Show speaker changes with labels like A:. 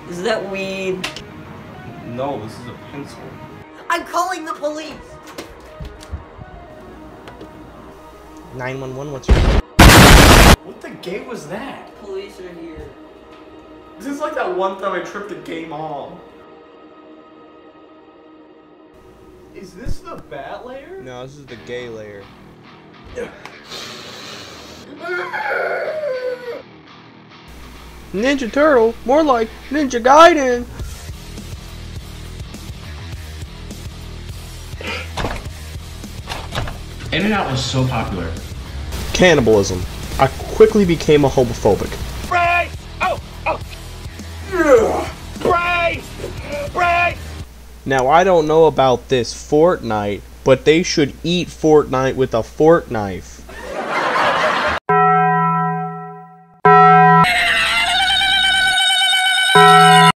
A: Is that weed?
B: No, this is a pencil.
A: I'm calling the police!
C: 911, what's your...
B: What the game was that?
A: Police are here.
B: This is like that one time I tripped the game off. Is this the bat layer?
C: No, this is the gay layer. Ninja Turtle? More like Ninja Gaiden!
D: In-N-Out was so popular.
C: Cannibalism. I quickly became a homophobic.
D: Brace! Oh! Brace!
C: Now, I don't know about this Fortnite, but they should eat Fortnite with a fork knife.